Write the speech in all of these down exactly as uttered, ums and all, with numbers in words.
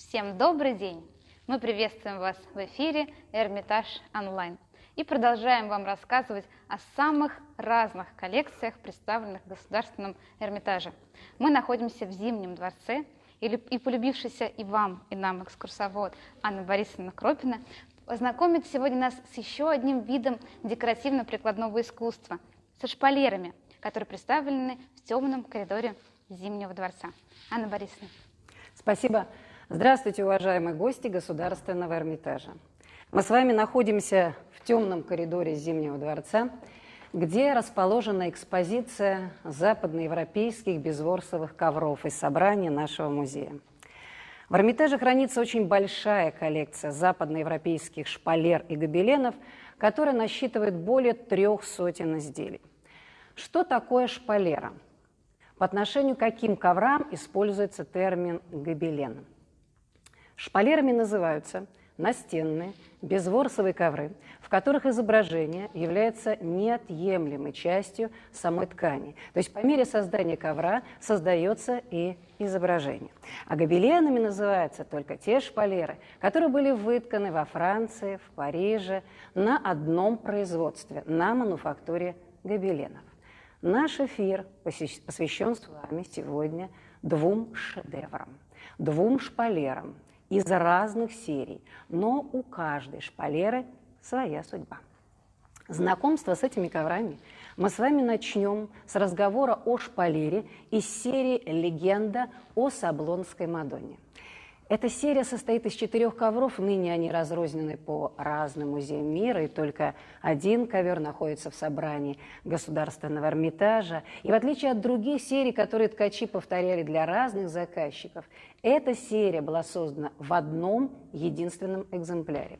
Всем добрый день! Мы приветствуем вас в эфире Эрмитаж онлайн и продолжаем вам рассказывать о самых разных коллекциях, представленных в Государственном Эрмитаже. Мы находимся в Зимнем дворце, и полюбившийся и вам, и нам экскурсовод Анна Борисовна Кропина познакомит сегодня нас с еще одним видом декоративно-прикладного искусства, со шпалерами, которые представлены в темном коридоре Зимнего дворца. Анна Борисовна. Спасибо. Здравствуйте, уважаемые гости Государственного Эрмитажа. Мы с вами находимся в темном коридоре Зимнего дворца, где расположена экспозиция западноевропейских безворсовых ковров из собрания нашего музея. В Эрмитаже хранится очень большая коллекция западноевропейских шпалер и гобеленов, которая насчитывает более трех сотен изделий. Что такое шпалера? По отношению к каким коврам используется термин «гобелен»? Шпалерами называются настенные безворсовые ковры, в которых изображение является неотъемлемой частью самой ткани. То есть по мере создания ковра создается и изображение. А гобеленами называются только те шпалеры, которые были вытканы во Франции, в Париже на одном производстве, на мануфактуре гобеленов. Наш эфир посвящен с вами сегодня двум шедеврам, двум шпалерам из разных серий, но у каждой шпалеры своя судьба. Знакомство с этими коврами мы с вами начнем с разговора о шпалере из серии «Легенда о Саблонской Мадонне». Эта серия состоит из четырех ковров, ныне они разрознены по разным музеям мира, и только один ковер находится в собрании Государственного Эрмитажа. И в отличие от других серий, которые ткачи повторяли для разных заказчиков, эта серия была создана в одном единственном экземпляре.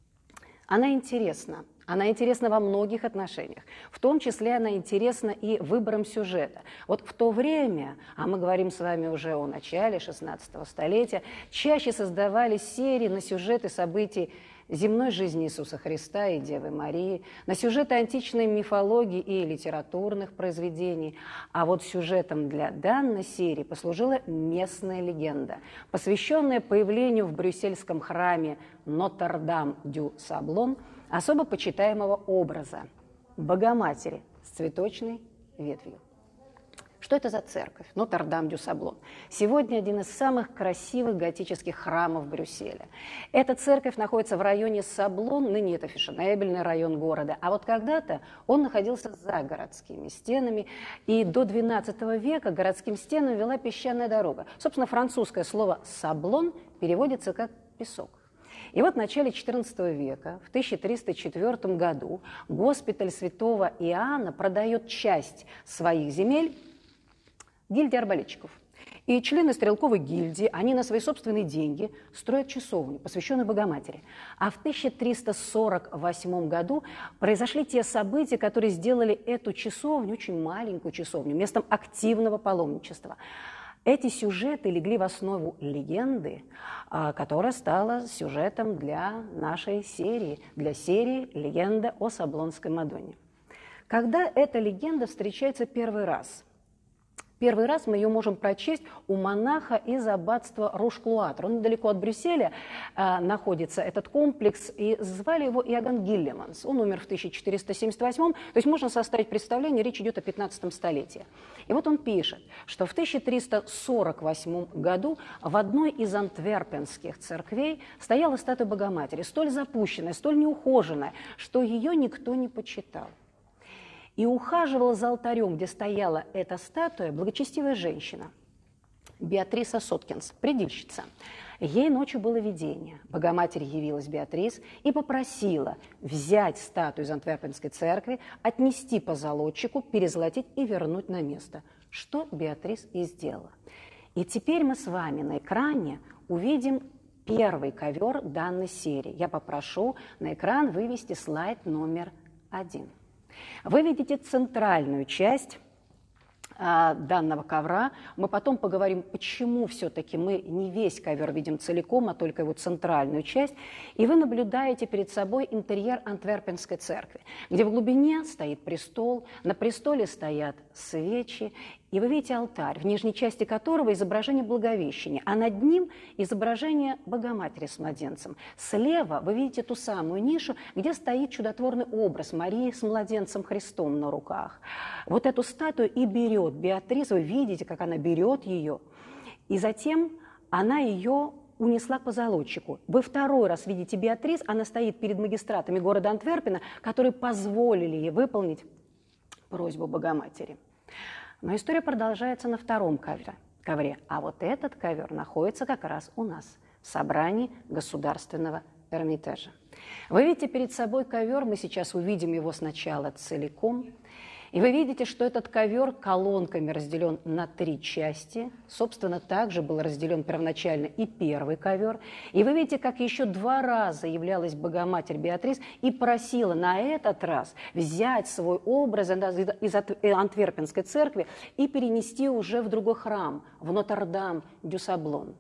Она интересна. Она интересна во многих отношениях. В том числе она интересна и выбором сюжета. Вот в то время, а мы говорим с вами уже о начале шестнадцатого столетия, чаще создавались серии на сюжеты событий земной жизни Иисуса Христа и Девы Марии, на сюжеты античной мифологии и литературных произведений. А вот сюжетом для данной серии послужила местная легенда, посвященная появлению в брюссельском храме Нотр-Дам-дю-Саблон особо почитаемого образа Богоматери с цветочной ветвью. Что это за церковь? Нотр-Дам-дю-Саблон. Сегодня один из самых красивых готических храмов Брюсселя. Эта церковь находится в районе Саблон, ныне это фешенебельный район города, а вот когда-то он находился за городскими стенами, и до двенадцатого века городским стенам вела песчаная дорога. Собственно, французское слово «саблон» переводится как «песок». И вот в начале четырнадцатого века, в тысяча триста четвёртом году, госпиталь святого Иоанна продает часть своих земель гильдии арбалетчиков. И члены стрелковой гильдии, они на свои собственные деньги строят часовню, посвященную Богоматери. А в тысяча триста сорок восьмом году произошли те события, которые сделали эту часовню, очень маленькую часовню, местом активного паломничества. Эти сюжеты легли в основу легенды, которая стала сюжетом для нашей серии, для серии «Легенда о Саблонской Мадонне». Когда эта легенда встречается первый раз? Первый раз мы ее можем прочесть у монаха из аббатства Руш-Клуатр. Он недалеко от Брюсселя э, находится, этот комплекс, и звали его Иоганн Гиллеманс. Он умер в тысяча четыреста семьдесят восьмом, то есть можно составить представление, речь идет о пятнадцатом столетии. И вот он пишет, что в тысяча триста сорок восьмом году в одной из антверпенских церквей стояла статуя Богоматери, столь запущенная, столь неухоженная, что ее никто не почитал. И ухаживала за алтарем, где стояла эта статуя, благочестивая женщина, Беатриса Соткинс, предильщица. Ей ночью было видение. Богоматерь явилась Беатрис и попросила взять статую из Антверпенской церкви, отнести позолотчику, перезолотить и вернуть на место, что Беатрис и сделала. И теперь мы с вами на экране увидим первый ковер данной серии. Я попрошу на экран вывести слайд номер один. Вы видите центральную часть а, данного ковра. Мы потом поговорим, почему все-таки мы не весь ковер видим целиком, а только его центральную часть. И вы наблюдаете перед собой интерьер Антверпенской церкви, где в глубине стоит престол, на престоле стоят свечи, И вы видите алтарь, в нижней части которого изображение Благовещения, а над ним изображение Богоматери с младенцем. Слева вы видите ту самую нишу, где стоит чудотворный образ Марии с младенцем Христом на руках. Вот эту статую и берет Беатрис, вы видите, как она берет ее, и затем она ее унесла к позолотчику. Вы второй раз видите Беатрис, она стоит перед магистратами города Антверпена, которые позволили ей выполнить просьбу Богоматери. Но история продолжается на втором ковре, ковре, а вот этот ковер находится как раз у нас, в собрании Государственного Эрмитажа. Вы видите перед собой ковер, мы сейчас увидим его сначала целиком, и вы видите, что этот ковер колонками разделен на три части. Собственно, также был разделен первоначально и первый ковер. И вы видите, как еще два раза являлась Богоматерь Беатрис и просила на этот раз взять свой образ из Антверпенской церкви и перенести уже в другой храм, в Нотр-Дам-дю-Саблон.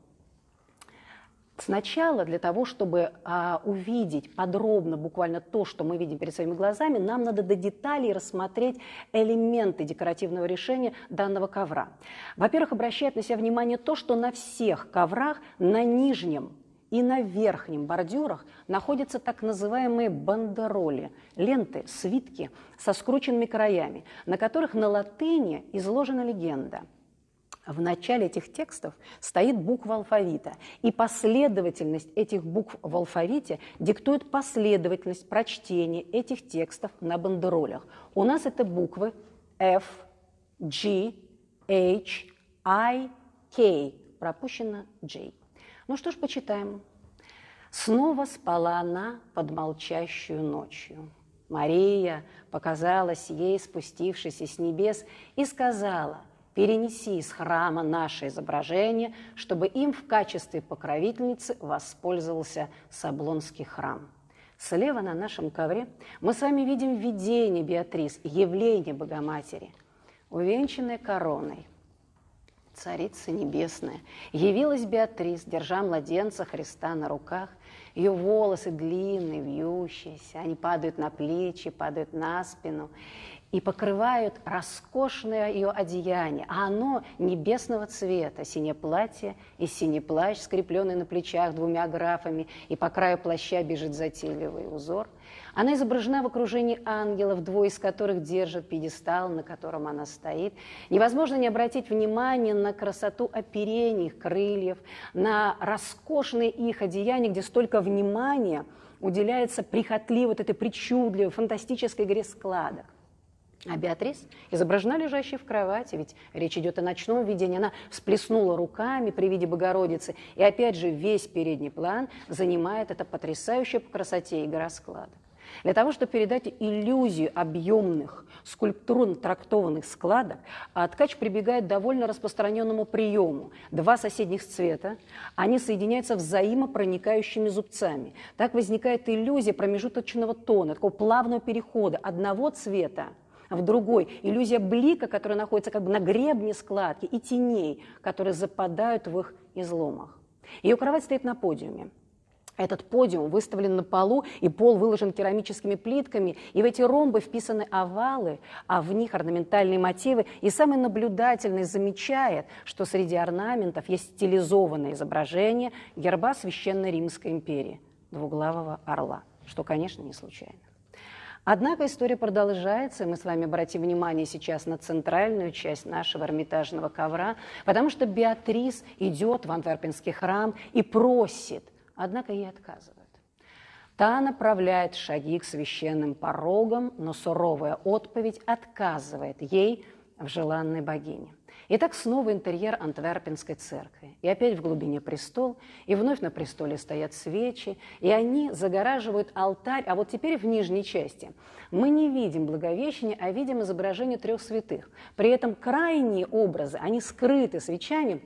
Сначала для того, чтобы а, увидеть подробно буквально то, что мы видим перед своими глазами, нам надо до деталей рассмотреть элементы декоративного решения данного ковра. Во-первых, обращает на себя внимание то, что на всех коврах на нижнем и на верхнем бордюрах находятся так называемые бандероли, ленты, свитки со скрученными краями, на которых на латыни изложена легенда. В начале этих текстов стоит буква алфавита, и последовательность этих букв в алфавите диктует последовательность прочтения этих текстов на бандеролях. У нас это буквы F, G, H, I, K, пропущено J. Ну что ж, почитаем. «Снова спала она под молчащую ночью. Мария показалась ей, спустившейся с небес, и сказала: перенеси из храма наше изображение, чтобы им в качестве покровительницы воспользовался Саблонский храм». Слева на нашем ковре мы с вами видим видение Беатрис, явление Богоматери, увенчанная короной. Царица Небесная, явилась Беатрис, держа младенца Христа на руках. Ее волосы длинные, вьющиеся, они падают на плечи, падают на спину и покрывают роскошное ее одеяние, а оно небесного цвета, синее платье и синий плащ, скрепленный на плечах двумя графами, и по краю плаща бежит затейливый узор. Она изображена в окружении ангелов, двое из которых держат пьедестал, на котором она стоит. Невозможно не обратить внимание на красоту оперений их крыльев, на роскошные их одеяния, где столько внимания уделяется прихотливо, вот этой причудливой, фантастической игре складок. А Беатрис изображена лежащей в кровати, ведь речь идет о ночном видении. Она всплеснула руками при виде Богородицы, и опять же весь передний план занимает эта потрясающая по красоте игра складок. Для того, чтобы передать иллюзию объемных, скульптурно трактованных складок, ткач прибегает к довольно распространенному приему. Два соседних цвета, они соединяются взаимопроникающими зубцами. Так возникает иллюзия промежуточного тона, такого плавного перехода одного цвета в другой. Иллюзия блика, которая находится как бы на гребне складки, и теней, которые западают в их изломах. Ее кровать стоит на подиуме. Этот подиум выставлен на полу, и пол выложен керамическими плитками, и в эти ромбы вписаны овалы, а в них орнаментальные мотивы. И самый наблюдательный замечает, что среди орнаментов есть стилизованное изображение герба Священной Римской империи, двуглавого орла, что, конечно, не случайно. Однако история продолжается, и мы с вами обратим внимание сейчас на центральную часть нашего эрмитажного ковра, потому что Беатрис идет в Антверпенский храм и просит, однако ей отказывают. Та направляет шаги к священным порогам, но суровая отповедь отказывает ей в желанной богине. Итак, снова интерьер Антверпенской церкви. И опять в глубине престол, и вновь на престоле стоят свечи, и они загораживают алтарь. А вот теперь в нижней части мы не видим Благовещения, а видим изображение трех святых. При этом крайние образы, они скрыты свечами,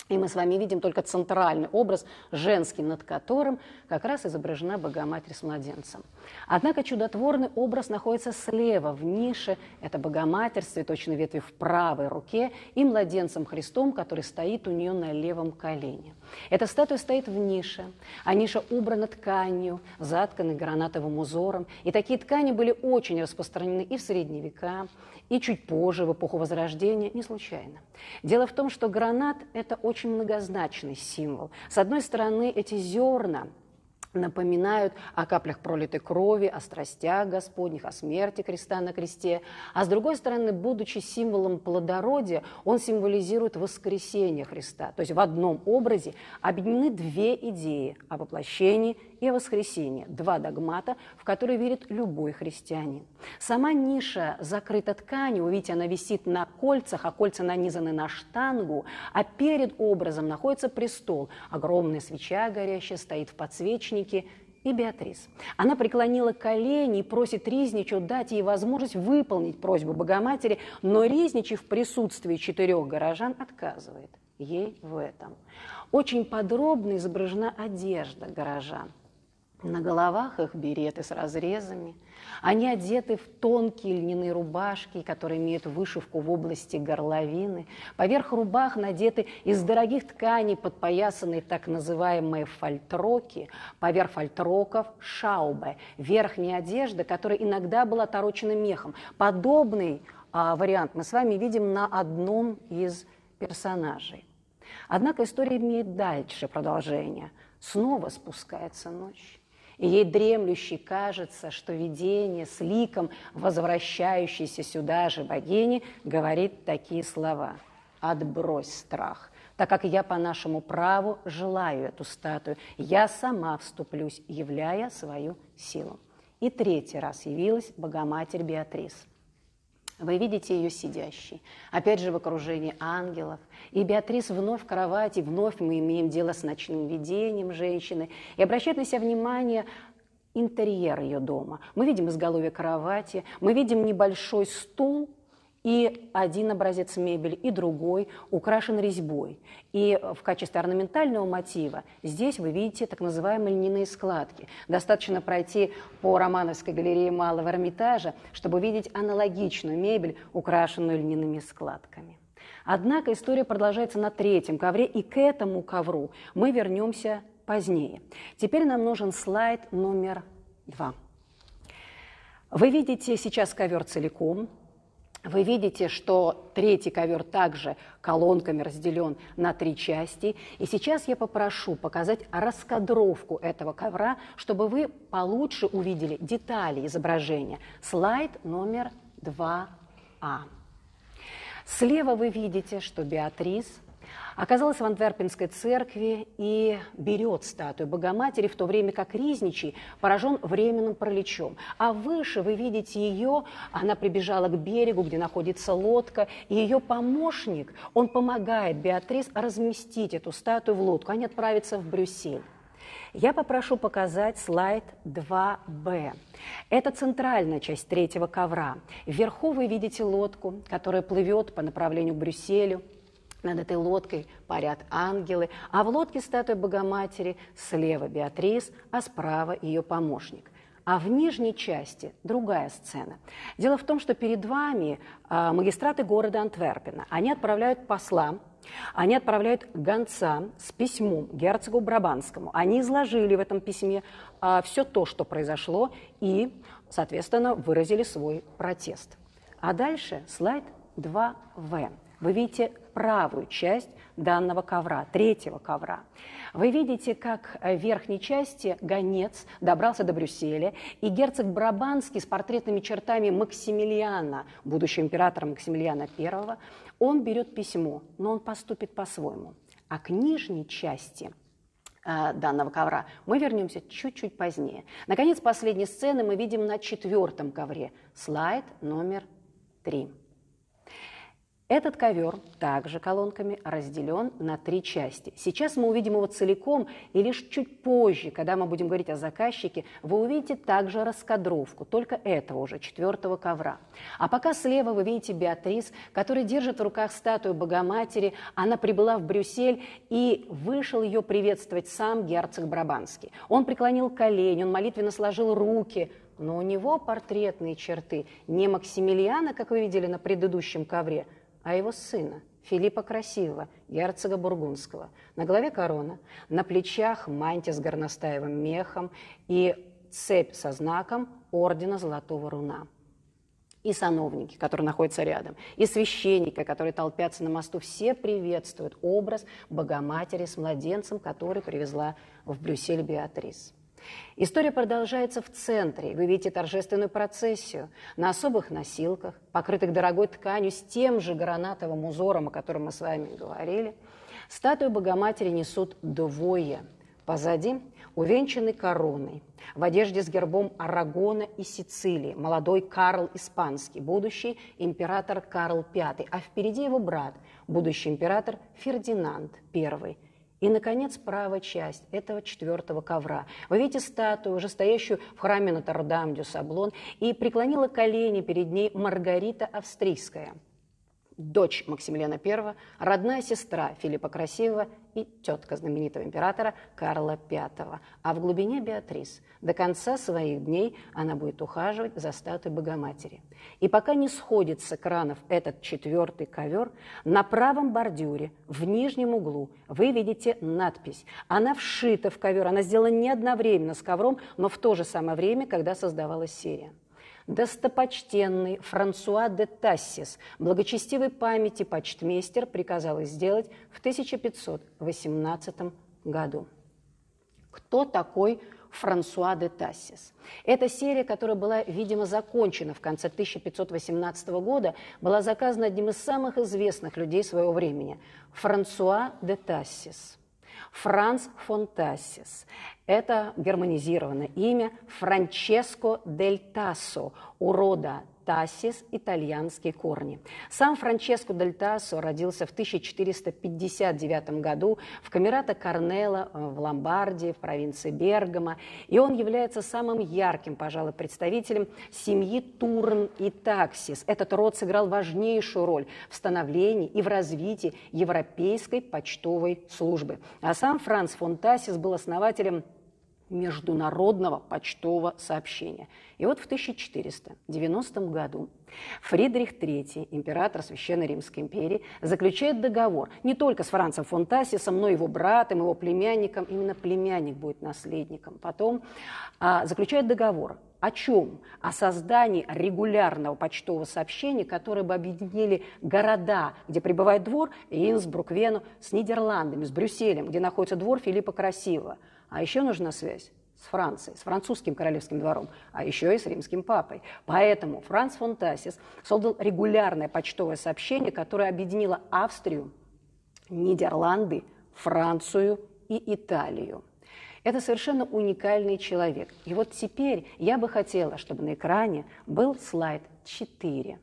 И мы с вами видим только центральный образ, женский, над которым как раз изображена Богоматерь с младенцем. Однако чудотворный образ находится слева, в нише. Это Богоматерь с цветочной ветвью в правой руке и младенцем Христом, который стоит у нее на левом колене. Эта статуя стоит в нише, а ниша убрана тканью, затканной гранатовым узором. И такие ткани были очень распространены и в средние века, и чуть позже, в эпоху Возрождения, не случайно. Дело в том, что гранат – это очень многозначный символ. С одной стороны, эти зерна напоминают о каплях пролитой крови, о страстях Господних, о смерти Христа на кресте. А с другой стороны, будучи символом плодородия, он символизирует воскресение Христа. То есть в одном образе объединены две идеи – о воплощении и о воскресении. Два догмата, в которые верит любой христианин. Сама ниша закрыта тканью, вы видите, она висит на кольцах, а кольца нанизаны на штангу, а перед образом находится престол. Огромная свеча горящая стоит в подсвечнике, и Беатрис. Она преклонила колени и просит Ризничу дать ей возможность выполнить просьбу Богоматери, но Ризничий в присутствии четырех горожан отказывает ей в этом. Очень подробно изображена одежда горожан. На головах их береты с разрезами. Они одеты в тонкие льняные рубашки, которые имеют вышивку в области горловины. Поверх рубах надеты из дорогих тканей подпоясанные так называемые фальтроки. Поверх фальтроков – шаубе, верхняя одежда, которая иногда была оторочена мехом. Подобный а, вариант мы с вами видим на одном из персонажей. Однако история имеет дальше продолжение. Снова спускается ночь. И ей дремлющей кажется, что видение с ликом возвращающейся сюда же богини говорит такие слова: «Отбрось страх, так как я по нашему праву желаю эту статую, я сама вступлюсь, являя свою силу». И третий раз явилась Богоматерь Беатрис. Вы видите ее сидящей, опять же в окружении ангелов. И Беатрис вновь в кровати, вновь мы имеем дело с ночным видением женщины. И обращает на себя внимание интерьер ее дома. Мы видим изголовье кровати, мы видим небольшой стул, и один образец мебели, и другой украшен резьбой. И в качестве орнаментального мотива здесь вы видите так называемые льняные складки. Достаточно пройти по Романовской галерее Малого Эрмитажа, чтобы увидеть аналогичную мебель, украшенную льняными складками. Однако история продолжается на третьем ковре, и к этому ковру мы вернемся позднее. Теперь нам нужен слайд номер два. Вы видите сейчас ковер целиком. Вы видите, что третий ковер также колонками разделен на три части. И сейчас я попрошу показать раскадровку этого ковра, чтобы вы получше увидели детали изображения. Слайд номер два А. Слева вы видите, что Беатрис оказалась в Антверпенской церкви и берет статую Богоматери, в то время как Ризничий поражен временным параличом. А выше вы видите ее, она прибежала к берегу, где находится лодка, и ее помощник, он помогает Беатрис разместить эту статую в лодку. Они отправятся в Брюссель. Я попрошу показать слайд два Б. Это центральная часть третьего ковра. Вверху вы видите лодку, которая плывет по направлению к Брюсселю. Над этой лодкой парят ангелы, а в лодке статуя Богоматери, слева Беатрис, а справа ее помощник. А в нижней части другая сцена. Дело в том, что перед вами а, магистраты города Антверпена. Они отправляют посла, они отправляют гонца с письмом герцогу Брабанскому. Они изложили в этом письме а, все то, что произошло, и, соответственно, выразили свой протест. А дальше слайд два В. Вы видите правую часть данного ковра, третьего ковра. Вы видите, как в верхней части гонец добрался до Брюсселя, и герцог Брабанский с портретными чертами Максимилиана, будущего императора Максимилиана Первого, он берет письмо, но он поступит по-своему. А к нижней части э, данного ковра мы вернемся чуть-чуть позднее. Наконец, последней сцены мы видим на четвертом ковре. Слайд номер три. Этот ковер также колонками разделен на три части. Сейчас мы увидим его целиком, и лишь чуть позже, когда мы будем говорить о заказчике, вы увидите также раскадровку, только этого уже четвертого ковра. А пока слева вы видите Беатрис, которая держит в руках статую Богоматери. Она прибыла в Брюссель, и вышел ее приветствовать сам герцог Брабанский. Он преклонил колени, он молитвенно сложил руки, но у него портретные черты не Максимилиана, как вы видели на предыдущем ковре, а его сына, Филиппа Красивого, герцога Бургундского. На голове корона, на плечах мантия с горностаевым мехом и цепь со знаком ордена Золотого Руна. И сановники, которые находятся рядом, и священники, которые толпятся на мосту, все приветствуют образ Богоматери с младенцем, который привезла в Брюссель Беатрис. История продолжается в центре. Вы видите торжественную процессию на особых носилках, покрытых дорогой тканью с тем же гранатовым узором, о котором мы с вами говорили. Статую Богоматери несут двое. Позади увенчанный короной, в одежде с гербом Арагона и Сицилии, молодой Карл Испанский, будущий император Карл Пятый, а впереди его брат, будущий император Фердинанд Первый. И, наконец, правая часть этого четвертого ковра. Вы видите статую, уже стоящую в храме Нотр-Дам-дю-Саблон, и преклонила колени перед ней Маргарита Австрийская, дочь Максимилиана Первого, родная сестра Филиппа Красивого и тетка знаменитого императора Карла Пятого. А в глубине Беатрис. До конца своих дней она будет ухаживать за статуей Богоматери. И пока не сходит с экранов этот четвертый ковер, на правом бордюре, в нижнем углу, вы видите надпись. Она вшита в ковер, она сделана не одновременно с ковром, но в то же самое время, когда создавалась серия. Достопочтенный Франсуа де Тассис, благочестивой памяти почтмейстер, приказал их сделать в тысяча пятьсот восемнадцатом году. Кто такой Франсуа де Тассис? Эта серия, которая была, видимо, закончена в конце тысяча пятьсот восемнадцатого года, была заказана одним из самых известных людей своего времени – Франсуа де Тассис. Франц фон Тассис. Это германизированное имя Франческо дель Тассо, у рода Тассис, итальянские корни. Сам Франческо дель Тассо родился в тысяча четыреста пятьдесят девятом году в Камерато Корнелло в Ломбардии, в провинции Бергамо, и он является самым ярким, пожалуй, представителем семьи Турн и Таксис. Этот род сыграл важнейшую роль в становлении и в развитии европейской почтовой службы. А сам Франц фон Тассис был основателем международного почтового сообщения. И вот в тысяча четыреста девяностом году Фридрих Третий, император Священной Римской империи, заключает договор не только с Францем фон Тассисом, но и его братом, его племянником. Именно племянник будет наследником. Потом а, заключает договор. О чем? О создании регулярного почтового сообщения, которое бы объединили города, где пребывает двор, Инсбрук, Вену, с Нидерландами, с Брюсселем, где находится двор Филиппа Красивого. А еще нужна связь с Францией, с французским королевским двором, а еще и с римским папой. Поэтому Франц фон Тассис создал регулярное почтовое сообщение, которое объединило Австрию, Нидерланды, Францию и Италию. Это совершенно уникальный человек. И вот теперь я бы хотела, чтобы на экране был слайд четыре.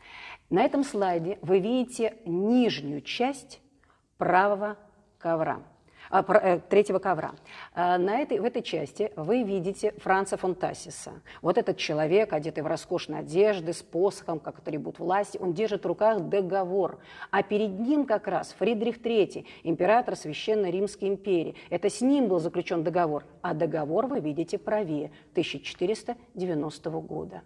На этом слайде вы видите нижнюю часть правого ковра. третьего ковра. На этой, в этой части вы видите Франца фон Тассиса. Вот этот человек, одетый в роскошные одежды, с посохом, как атрибут власти, он держит в руках договор. А перед ним как раз Фридрих Третий, император Священной Римской империи. Это с ним был заключен договор. А договор вы видите правее, тысяча четыреста девяностого года.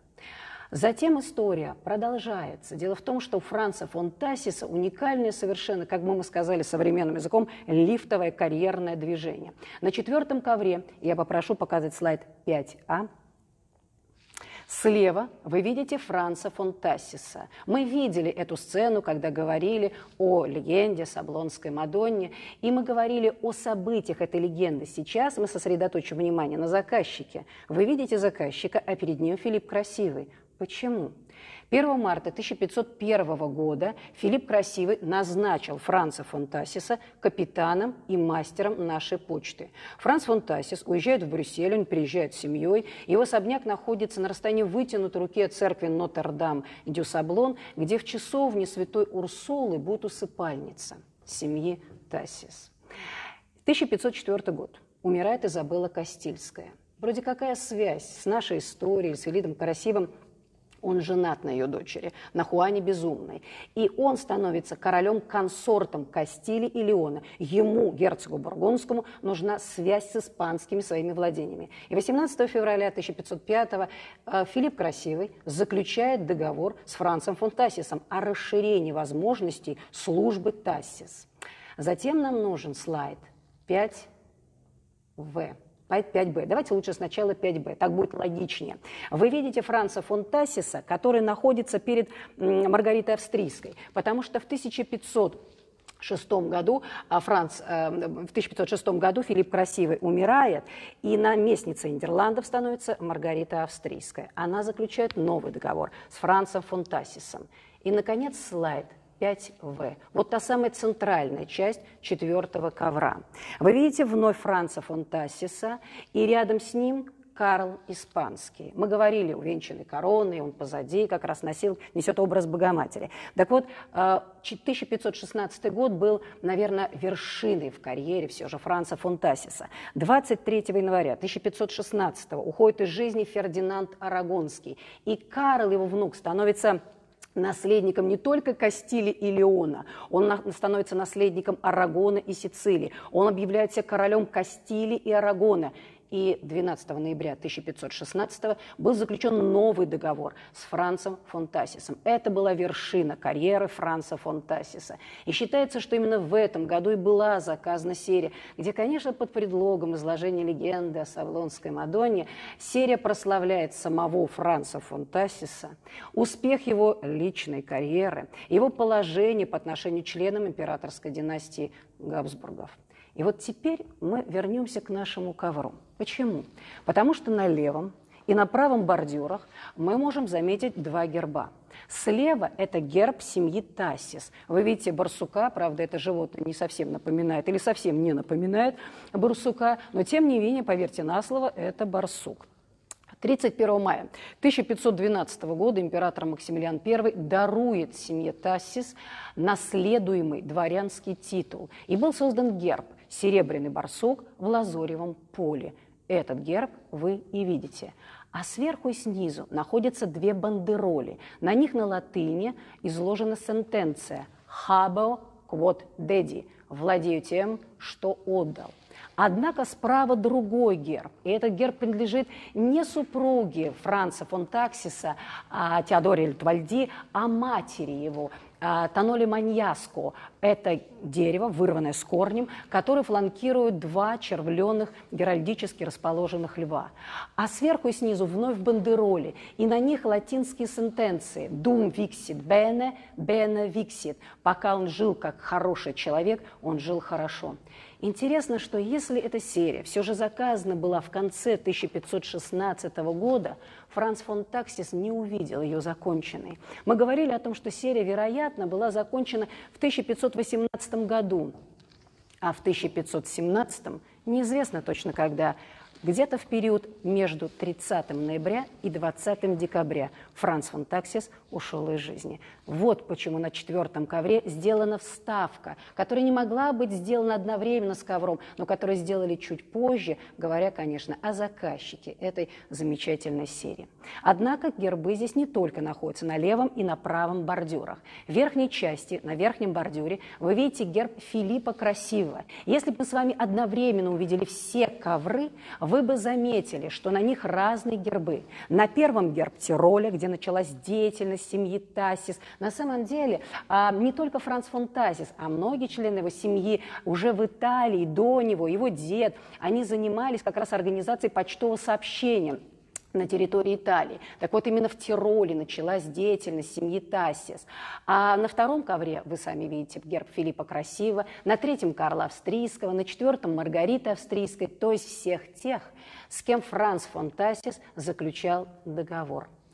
Затем история продолжается. Дело в том, что у Франца фон Тассиса уникальное совершенно, как бы мы сказали современным языком, лифтовое карьерное движение. На четвертом ковре, я попрошу показать слайд пять а, слева вы видите Франца фон Тассиса. Мы видели эту сцену, когда говорили о легенде Саблонской Мадонне, и мы говорили о событиях этой легенды. Сейчас мы сосредоточим внимание на заказчике. Вы видите заказчика, а перед ним Филипп Красивый. Почему? первого марта тысяча пятьсот первого года Филипп Красивый назначил Франца фон Тассиса капитаном и мастером нашей почты. Франц фон Тассис уезжает в Брюссель, он приезжает с семьей. Его особняк находится на расстоянии вытянутой руки от церкви Нотр-Дам-дю-Саблон, где в часовне святой Урсулы будет усыпальница семьи Тассис. тысяча пятьсот четвёртый год. Умирает Изабелла Кастильская. Вроде какая связь с нашей историей, с Филиппом Красивым? Он женат на ее дочери, на Хуане Безумной. И он становится королем-консортом Кастилии и Леона. Ему, герцогу Бургундскому, нужна связь с испанскими своими владениями. И восемнадцатого февраля тысяча пятьсот пятого Филипп Красивый заключает договор с Францем фон Тассисом о расширении возможностей службы Тассис. Затем нам нужен слайд пять вэ. пять бэ. Давайте лучше сначала пять бэ, так будет логичнее. Вы видите Франца фон Тассиса, который находится перед Маргаритой Австрийской, потому что в тысяча пятьсот шестом году а Франц, э, в тысяча пятьсот шестом году Филипп Красивый умирает, и наместницей Нидерландов становится Маргарита Австрийская. Она заключает новый договор с Францем фон Тассисом. И, наконец, слайд пять вэ. Вот та самая центральная часть четвертого ковра. Вы видите вновь Франца фон Тассиса, и рядом с ним Карл Испанский. Мы говорили, увенчанный короной, он позади как раз носил, несет образ Богоматери. Так вот, тысяча пятьсот шестнадцатый год был, наверное, вершиной в карьере все же Франца фон Тассиса. двадцать третьего января тысяча пятьсот шестнадцатого уходит из жизни Фердинанд Арагонский, и Карл, его внук, становится наследником не только Кастилии и Леона, он на, становится наследником Арагона и Сицилии. Он объявляет себя королем Кастилии и Арагона. И двенадцатого ноября тысяча пятьсот шестнадцатого был заключен новый договор с Францем фон Тассисом. Это была вершина карьеры Франца фон Тассиса. И считается, что именно в этом году и была заказана серия, где, конечно, под предлогом изложения легенды о Савлонской Мадонне серия прославляет самого Франца фон Тассиса, успех его личной карьеры, его положение по отношению к членам императорской династии Габсбургов. И вот теперь мы вернемся к нашему ковру. Почему? Потому что на левом и на правом бордюрах мы можем заметить два герба. Слева это герб семьи Тассис. Вы видите барсука, правда, это животное не совсем напоминает или совсем не напоминает барсука, но тем не менее, поверьте на слово, это барсук. тридцать первого мая тысяча пятьсот двенадцатого года император Максимилиан Первый дарует семье Тассис наследуемый дворянский титул. И был создан герб «Серебряный барсук в лазоревом поле». Этот герб вы и видите. А сверху и снизу находятся две бандероли. На них на латыни изложена сентенция «Habeo quod dedi» – «Владею тем, что отдал». Однако справа другой герб, и этот герб принадлежит не супруге Франца фон Тассиса, а Теодоре Литвальди, а матери его, Таноли Маньяско. Это дерево, вырванное с корнем, которое фланкирует два червленых геральдически расположенных льва. А сверху и снизу вновь бандероли, и на них латинские сентенции «Dum vixit bene, bene vixit». Пока он жил как хороший человек, он жил хорошо. Интересно, что если эта серия все же заказана была в конце тысяча пятьсот шестнадцатого года, Франц фон Тассис не увидел ее законченной. Мы говорили о том, что серия, вероятно, была закончена в тысяча пятьсот восемнадцатом году, а в тысяча пятьсот семнадцатом, неизвестно точно когда, где-то в период между тридцатым ноября и двадцатым декабря Франц фон Тассис ушел из жизни. Вот почему на четвертом ковре сделана вставка, которая не могла быть сделана одновременно с ковром, но которую сделали чуть позже, говоря, конечно, о заказчике этой замечательной серии. Однако гербы здесь не только находятся на левом и на правом бордюрах. В верхней части, на верхнем бордюре, вы видите герб Филиппа Красивого. Если бы мы с вами одновременно увидели все ковры, вы бы заметили, что на них разные гербы. На первом герб Тироля, где началась деятельность семьи Тассис. На самом деле, не только Франц фон Тассис, а многие члены его семьи уже в Италии, до него, его дед, они занимались как раз организацией почтового сообщения на территории Италии. Так вот, именно в Тироле началась деятельность семьи Тассис. А на втором ковре, вы сами видите, герб Филиппа Красивого, на третьем Карла Австрийского, на четвертом Маргариты Австрийской, то есть всех тех, с кем Франц фон Тассис заключал договор.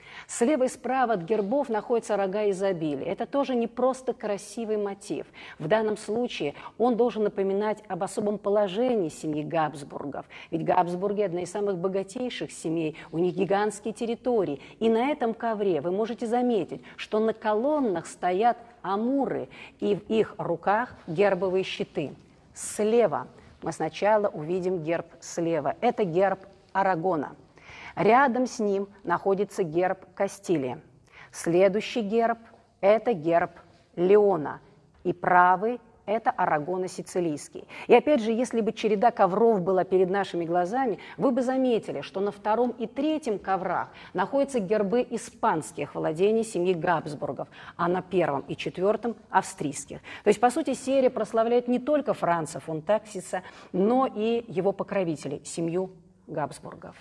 Слева и справа от гербов находятся рога изобилия. Это тоже не просто красивый мотив. В данном случае он должен напоминать об особом положении семьи Габсбургов. Ведь Габсбурги – одна из самых богатейших семей, у них гигантские территории. И на этом ковре вы можете заметить, что на колоннах стоят амуры, и в их руках гербовые щиты. Слева мы сначала увидим герб слева. Это герб Арагона. Рядом с ним находится герб Кастилии. Следующий герб – это герб Леона. И правый – это Арагона-Сицилийский. И опять же, если бы череда ковров была перед нашими глазами, вы бы заметили, что на втором и третьем коврах находятся гербы испанских владений семьи Габсбургов, а на первом и четвертом – австрийских. То есть, по сути, серия прославляет не только Франца фон Таксиса, но и его покровителей – семью Габсбургов.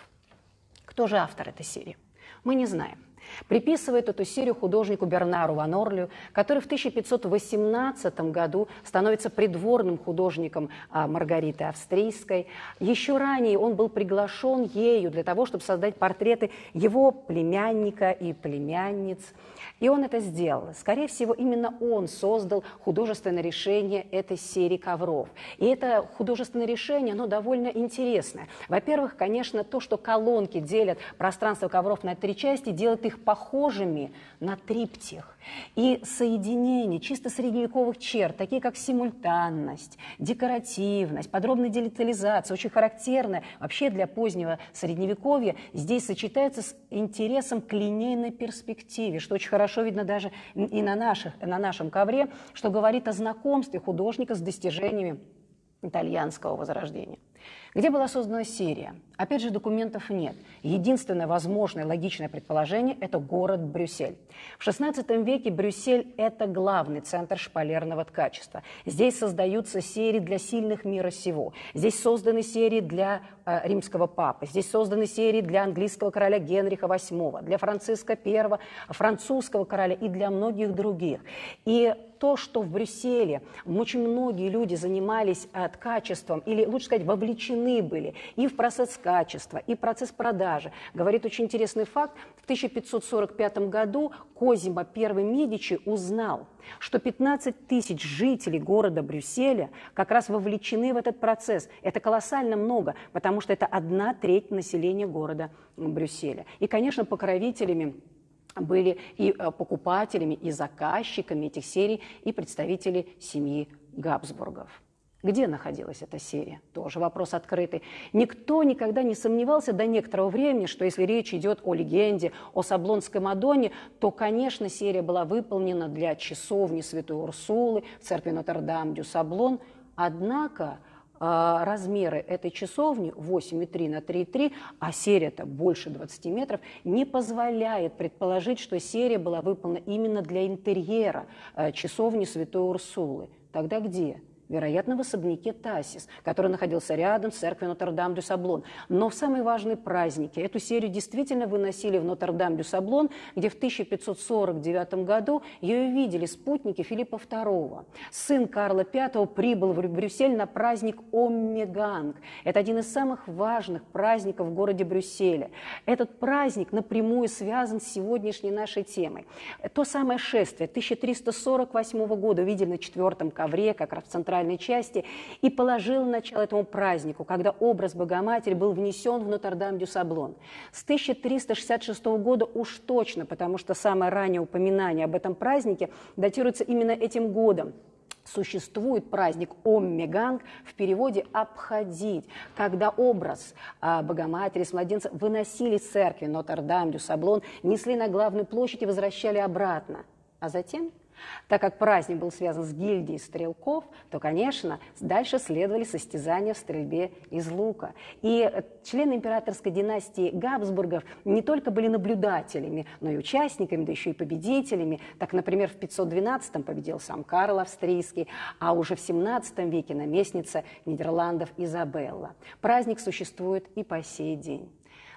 Кто же автор этой серии? Мы не знаем. Приписывает эту серию художнику Бернару ван Орлию, который в тысяча пятьсот восемнадцатом году становится придворным художником а, Маргариты Австрийской. Еще ранее он был приглашен ею для того, чтобы создать портреты его племянника и племянниц. И он это сделал. Скорее всего, именно он создал художественное решение этой серии ковров. И это художественное решение, оно довольно интересное. Во-первых, конечно, то, что колонки делят пространство ковров на три части, делает их похожими на триптих. И соединение чисто средневековых черт, такие как симультанность, декоративность, подробная детализация, очень характерная вообще для позднего средневековья, здесь сочетается с интересом к линейной перспективе, что очень хорошо видно даже и на, наших, на нашем ковре, что говорит о знакомстве художника с достижениями итальянского возрождения. Где была создана серия? Опять же, документов нет. Единственное возможное логичное предположение – это город Брюссель. В шестнадцатом веке Брюссель – это главный центр шпалерного ткачества. Здесь создаются серии для сильных мира сего. Здесь созданы серии для э, римского папы. Здесь созданы серии для английского короля Генриха восьмого, для Франциска первого, французского короля и для многих других. И то, что в Брюсселе очень многие люди занимались э, ткачеством, или, лучше сказать, вовлечены были и в процесс качества, и процесс продажи. Говорит очень интересный факт. В тысяча пятьсот сорок пятом году Козимо I Медичи узнал, что пятнадцать тысяч жителей города Брюсселя как раз вовлечены в этот процесс. Это колоссально много, потому что это одна треть населения города Брюсселя. И, конечно, покровителями были и покупателями, и заказчиками этих серий, и представители семьи Габсбургов. Где находилась эта серия? Тоже вопрос открытый. Никто никогда не сомневался до некоторого времени, что если речь идет о легенде, о Саблонской Мадонне, то, конечно, серия была выполнена для часовни Святой Урсулы в церкви Нотр-Дам-дю-Саблон. Однако э, размеры этой часовни восемь и три на три и три, а серия-то больше двадцати метров, не позволяет предположить, что серия была выполнена именно для интерьера э, часовни Святой Урсулы. Тогда где? Вероятно, в особняке Тассис, который находился рядом с церковью Нотр-Дам-дю-Саблон. Но в самые важные праздники эту серию действительно выносили в Нотр-Дам-дю-Саблон, где в тысяча пятьсот сорок девятом году ее увидели спутники Филиппа второго. Сын Карла пятого прибыл в Брюссель на праздник Оммеганг. Это один из самых важных праздников в городе Брюсселе. Этот праздник напрямую связан с сегодняшней нашей темой. То самое шествие тысяча триста сорок восьмого года увидели на четвертом ковре, как раз в центральном части, и положил начало этому празднику, когда образ Богоматери был внесен в Нотр-Дам-дю-Саблон. С тысяча триста шестьдесят шестого года уж точно, потому что самое раннее упоминание об этом празднике датируется именно этим годом. Существует праздник Оммеганг, в переводе «обходить», когда образ а, Богоматери с младенцем выносили с церкви Нотр-Дам-дю-Саблон, несли на главную площадь и возвращали обратно. А затем, так как праздник был связан с гильдией стрелков, то, конечно, дальше следовали состязания в стрельбе из лука. И члены императорской династии Габсбургов не только были наблюдателями, но и участниками, да еще и победителями. Так, например, в пятьсот двенадцатом победил сам Карл Австрийский, а уже в семнадцатом веке наместница Нидерландов Изабелла. Праздник существует и по сей день.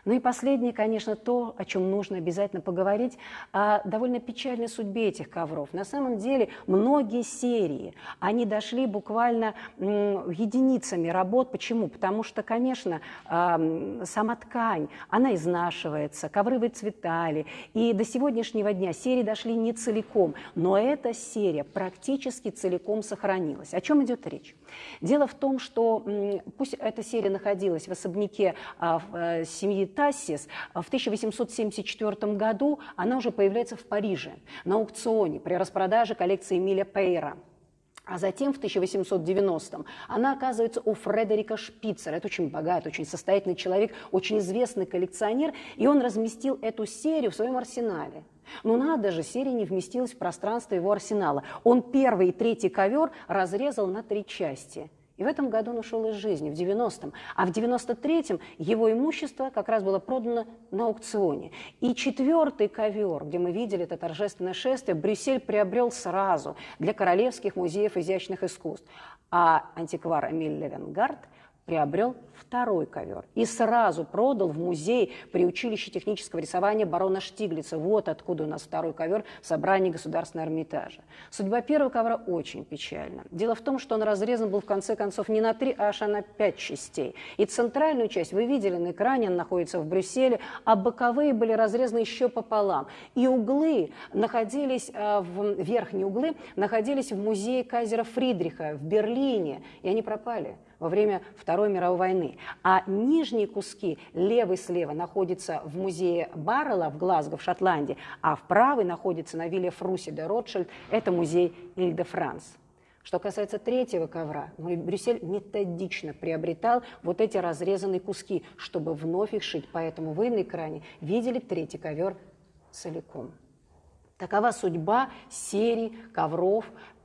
Ну и последнее, конечно, то, о чем нужно обязательно поговорить, о довольно печальной судьбе этих ковров. На самом деле многие серии, они дошли буквально единицами работ. Почему? Потому что, конечно, сама ткань, она изнашивается, ковры выцветали, и до сегодняшнего дня серии дошли не целиком, но эта серия практически целиком сохранилась. О чем идет речь? Дело в том, что пусть эта серия находилась в особняке семьи Тассис, в тысяча восемьсот семьдесят четвёртом году она уже появляется в Париже на аукционе при распродаже коллекции Эмиля Пейра. А затем в тысяча восемьсот девяностом она оказывается у Фредерика Шпицера. Это очень богатый, очень состоятельный человек, очень известный коллекционер, и он разместил эту серию в своем арсенале. Ну надо же, серия не вместилась в пространство его арсенала. Он первый и третий ковер разрезал на три части. И в этом году он ушел из жизни, в девяностом. А в девяносто третьем его имущество как раз было продано на аукционе. И четвертый ковер, где мы видели это торжественное шествие, Брюссель приобрел сразу для Королевских музеев изящных искусств. А антиквар Эмиль Левенгард приобрел второй ковер и сразу продал в музей при училище технического рисования барона Штиглица. Вот откуда у нас второй ковер в собрании Государственного Эрмитажа. Судьба первого ковра очень печальна. Дело в том, что он разрезан был в конце концов не на три, а аж на пять частей. И центральную часть вы видели на экране, она находится в Брюсселе, а боковые были разрезаны еще пополам. И углы находились, в, верхние углы находились в музее кайзера Фридриха в Берлине, и они пропали во время Второй мировой войны. А нижние куски, левый слева, находятся в музее Баррелла в Глазго, в Шотландии, а в правый находится на вилле Фруси де Ротшильд, это музей Иль-де-Франс. Что касается третьего ковра, Брюссель методично приобретал вот эти разрезанные куски, чтобы вновь их шить. Поэтому вы на экране видели третий ковер целиком. Такова судьба серии ковров,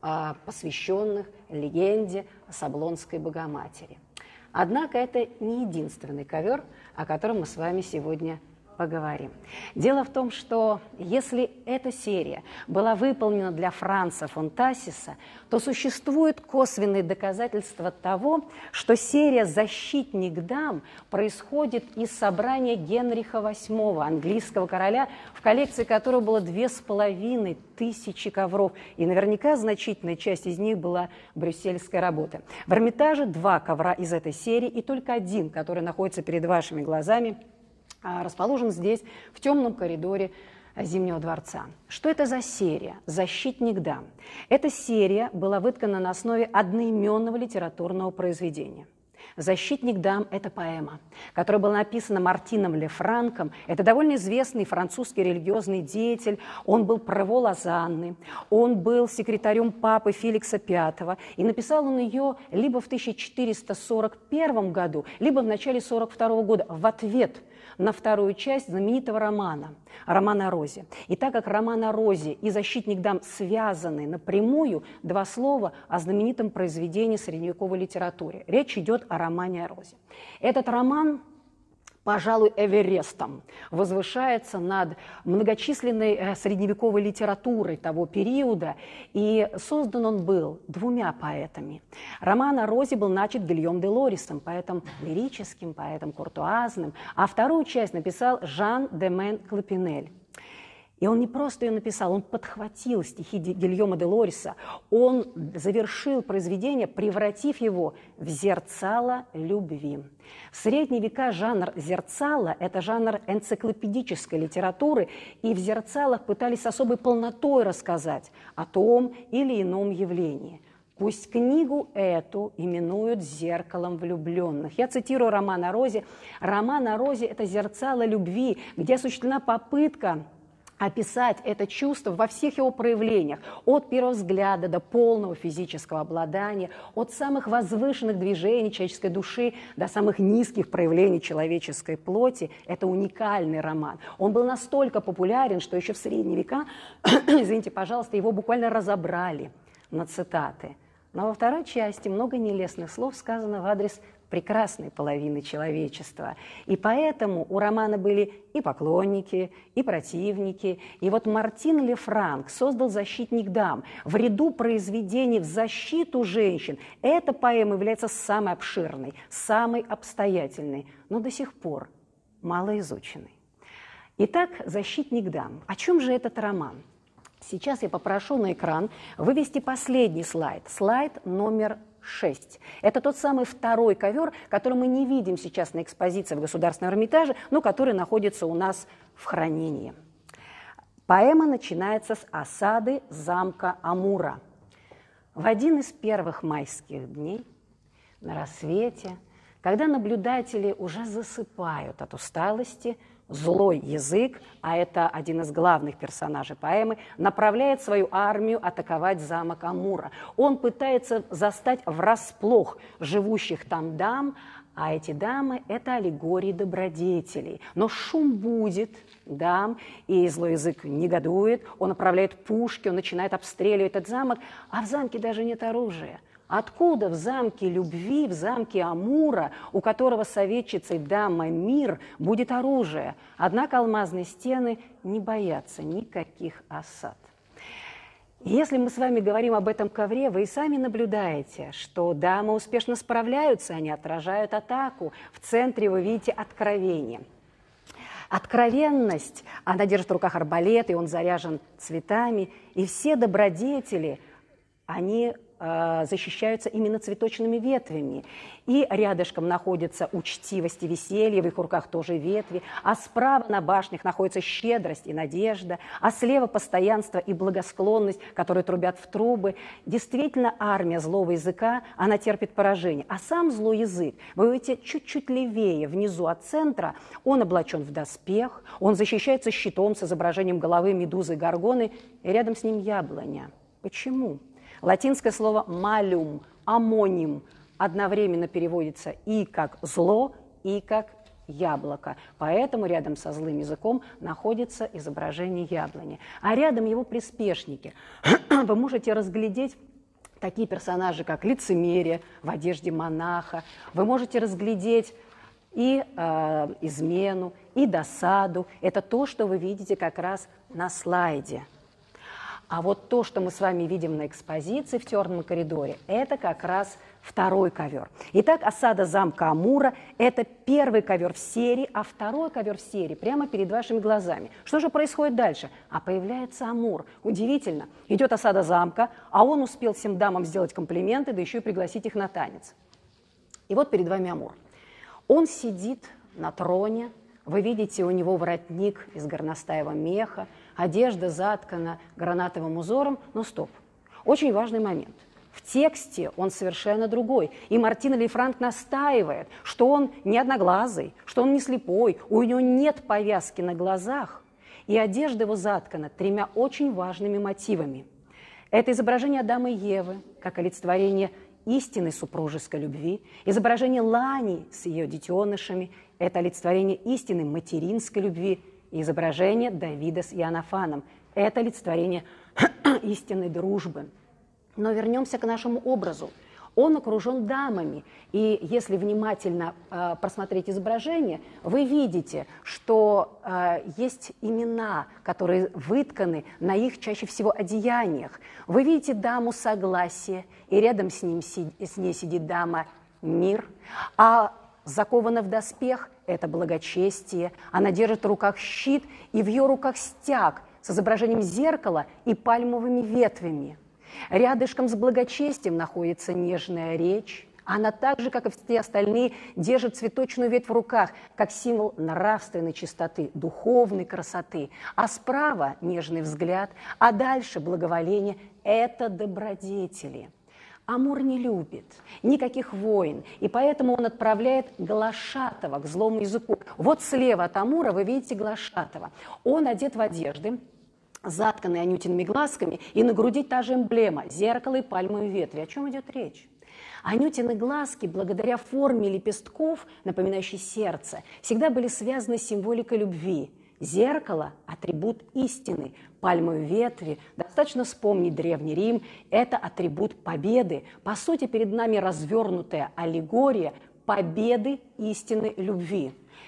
посвященных легенде Саблонской Богоматери. Однако это не единственный ковер, о котором мы с вами сегодня поговорим. Дело в том, что если эта серия была выполнена для Франца фон Тассиса, то существует косвенные доказательства того, что серия «Защитник дам» происходит из собрания Генриха восьмого, английского короля, в коллекции которого было две с половиной тысячи ковров, и наверняка значительная часть из них была брюссельской работы. В Эрмитаже два ковра из этой серии, и только один, который находится перед вашими глазами, расположен здесь, в темном коридоре Зимнего дворца. Что это за серия «Защитник дам»? Эта серия была выткана на основе одноименного литературного произведения. «Защитник дам» – это поэма, которая была написана Мартином Лефранком. Это довольно известный французский религиозный деятель. Он был право Лозанны, он был секретарем папы Феликса пятого. И написал он ее либо в тысяча четыреста сорок первом году, либо в начале сорок второго года в ответ на вторую часть знаменитого романа, романа о Розе. И так как роман о Розе и «Защитник дам» связаны напрямую, два слова о знаменитом произведении средневековой литературы. Речь идет о романе о Розе. Этот роман, пожалуй, Эверестом возвышается над многочисленной средневековой литературой того периода, и создан он был двумя поэтами. Роман о Розе был начат Гильом де Лорисом, поэтом лирическим, поэтом куртуазным, а вторую часть написал Жан де Мен Клепинель. И он не просто ее написал, он подхватил стихи Гильома де Лориса, он завершил произведение, превратив его в зерцало любви. В средние века жанр зерцала – это жанр энциклопедической литературы, и в зерцалах пытались с особой полнотой рассказать о том или ином явлении. Пусть книгу эту именуют «Зеркалом влюбленных». Я цитирую роман о Розе. Роман о Розе – это зерцало любви, где осуществлена попытка описать это чувство во всех его проявлениях, от первого взгляда до полного физического обладания, от самых возвышенных движений человеческой души до самых низких проявлений человеческой плоти. Это уникальный роман. Он был настолько популярен, что еще в средние века, извините, пожалуйста, его буквально разобрали на цитаты. Но во второй части много нелестных слов сказано в адрес прекрасной половины человечества. И поэтому у романа были и поклонники, и противники. И вот Мартин Лефранк создал «Защитник дам». В ряду произведений в защиту женщин эта поэма является самой обширной, самой обстоятельной. Но до сих пор малоизученный. Итак, «Защитник дам». О чем же этот роман? Сейчас я попрошу на экран вывести последний слайд, слайд номер шесть. Это тот самый второй ковер, который мы не видим сейчас на экспозиции в Государственном Эрмитаже, но который находится у нас в хранении. Поэма начинается с осады замка Амура. В один из первых майских дней, на рассвете, когда наблюдатели уже засыпают от усталости, злой язык, а это один из главных персонажей поэмы, направляет свою армию атаковать замок Амура. Он пытается застать врасплох живущих там дам, а эти дамы – это аллегории добродетелей. Но шум будет дам, и злой язык негодует, он направляет пушки, он начинает обстреливать этот замок, а в замке даже нет оружия. Откуда в замке любви, в замке Амура, у которого советчицей дама Мир, будет оружие? Однако алмазные стены не боятся никаких осад. Если мы с вами говорим об этом ковре, вы и сами наблюдаете, что дамы успешно справляются, они отражают атаку. В центре вы видите откровение. Откровенность, она держит в руках арбалет, и он заряжен цветами, и все добродетели, они защищаются именно цветочными ветвями. И рядышком находится учтивость и веселье, в их руках тоже ветви, а справа на башнях находится щедрость и надежда, а слева постоянство и благосклонность, которые трубят в трубы. Действительно, армия злого языка, она терпит поражение. А сам злой язык, вы видите, чуть-чуть левее, внизу от центра, он облачен в доспех, он защищается щитом с изображением головы медузы Горгоны, и рядом с ним яблоня. Почему? Латинское слово «малюм», «амоним» одновременно переводится и как «зло», и как «яблоко». Поэтому рядом со злым языком находится изображение яблони. А рядом его приспешники. Вы можете разглядеть такие персонажи, как лицемерие в одежде монаха. Вы можете разглядеть и э, измену, и досаду. Это то, что вы видите как раз на слайде. А вот то, что мы с вами видим на экспозиции в темном коридоре, это как раз второй ковер. Итак, осада замка Амура – это первый ковер в серии, а второй ковер в серии прямо перед вашими глазами. Что же происходит дальше? А появляется Амур. Удивительно. Идет осада замка, а он успел всем дамам сделать комплименты, да еще и пригласить их на танец. И вот перед вами Амур. Он сидит на троне. Вы видите, у него воротник из горностаевого меха, одежда заткана гранатовым узором. Но стоп, очень важный момент. В тексте он совершенно другой. И Мартин Лефранк настаивает, что он не одноглазый, что он не слепой, у него нет повязки на глазах. И одежда его заткана тремя очень важными мотивами. Это изображение Адама и Евы, как олицетворение истинной супружеской любви, изображение Лани с ее детенышами, это олицетворение истинной материнской любви, и изображение Давида с Иоаннафаном, это олицетворение истинной дружбы. Но вернемся к нашему образу. Он окружен дамами, и если внимательно э, просмотреть изображение, вы видите, что э, есть имена, которые вытканы на их чаще всего одеяниях. Вы видите даму Согласия, и рядом с, ним, с ней сидит дама Мир, а закована в доспех – это благочестие, она держит в руках щит, и в ее руках стяг с изображением зеркала и пальмовыми ветвями. Рядышком с благочестием находится нежная речь. Она так же, как и все остальные, держит цветочную ветвь в руках, как символ нравственной чистоты, духовной красоты. А справа нежный взгляд, а дальше благоволение – это добродетели. Амур не любит никаких войн, и поэтому он отправляет Глашатова к злому языку. Вот слева от Амура вы видите Глашатова. Он одет в одежды, затканный анютиными глазками, и на груди та же эмблема – зеркало и пальмовые ветви. О чем идет речь? Анютины глазки, благодаря форме лепестков, напоминающей сердце, всегда были связаны с символикой любви. Зеркало – атрибут истины, пальмовые ветви. Достаточно вспомнить Древний Рим – это атрибут победы. По сути, перед нами развернутая аллегория победы истины любви.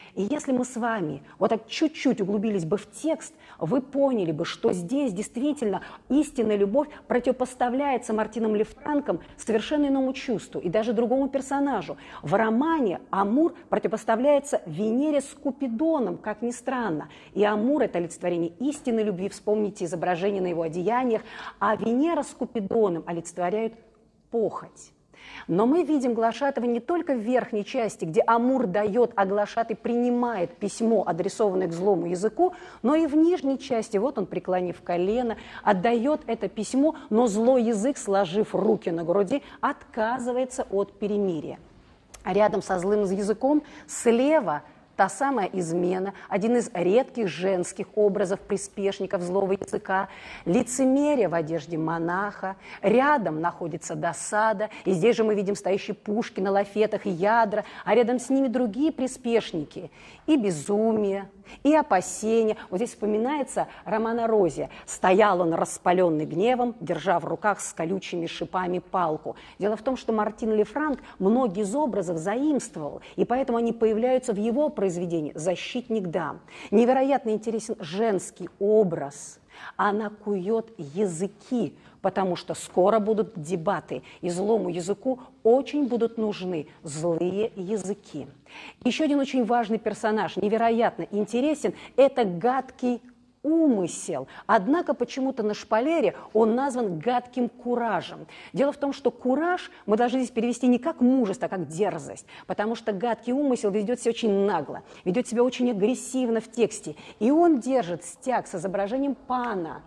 И если мы с вами вот так чуть-чуть углубились бы в текст, вы поняли бы, что здесь действительно истинная любовь противопоставляется Мартином Лефранком совершенно иному чувству и даже другому персонажу. В романе Амур противопоставляется Венере с Купидоном, как ни странно. И Амур – это олицетворение истинной любви, вспомните изображение на его одеяниях, а Венера с Купидоном олицетворяют похоть. Но мы видим Глашатова не только в верхней части, где Амур дает, а Глашатый принимает письмо, адресованное к злому языку, но и в нижней части, вот он, преклонив колено, отдает это письмо, но злой язык, сложив руки на груди, отказывается от перемирия. А рядом со злым языком слева та самая измена, один из редких женских образов приспешников злого языка, лицемерие в одежде монаха, рядом находится досада, и здесь же мы видим стоящие пушки на лафетах и ядра, а рядом с ними другие приспешники, и безумие, и опасение. Вот здесь вспоминается роман Розия. Стоял он распаленный гневом, держа в руках с колючими шипами палку. Дело в том, что Мартин Лефранк многие из образов заимствовал, и поэтому они появляются в его произведении «Защитник дам». Невероятно интересен женский образ. Она кует языки, потому что скоро будут дебаты, и злому языку очень будут нужны злые языки. Еще один очень важный персонаж, невероятно интересен, это гадкий умысел. Однако почему-то на шпалере он назван гадким куражем. Дело в том, что кураж мы должны здесь перевести не как мужество, а как дерзость, потому что гадкий умысел ведет себя очень нагло, ведет себя очень агрессивно в тексте, и он держит стяг с изображением пана.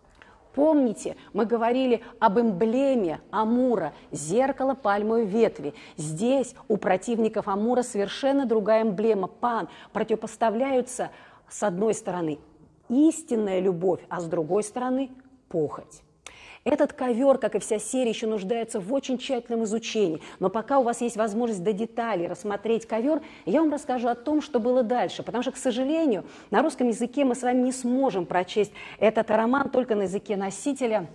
Помните, мы говорили об эмблеме Амура, зеркало пальмовой ветви. Здесь у противников Амура совершенно другая эмблема, пан. Противопоставляются с одной стороны истинная любовь, а с другой стороны похоть. Этот ковер, как и вся серия, еще нуждается в очень тщательном изучении. Но пока у вас есть возможность до деталей рассмотреть ковер, я вам расскажу о том, что было дальше. Потому что, к сожалению, на русском языке мы с вами не сможем прочесть этот роман только на языке носителя.